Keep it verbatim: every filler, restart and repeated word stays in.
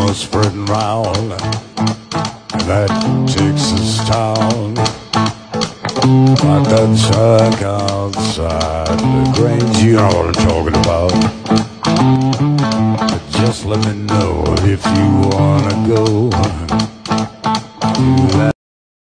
rumor spreading round that Texas town, like that shack outside the Grange. You know what I'm talking about. But just let me know if you wanna go to that